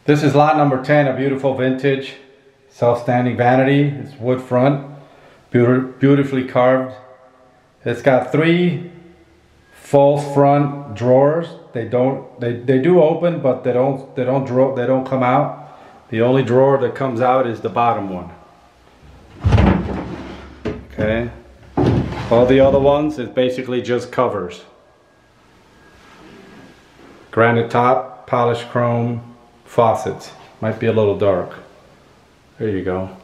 This is lot number 10, a beautiful vintage self-standing vanity. It's wood front, beautifully carved. It's got 3 false front drawers. They do open, but they don't come out. The only drawer that comes out is the bottom one. Okay. All the other ones is basically just covers. Granite top, polished chrome, faucets. Might be a little dark. There you go.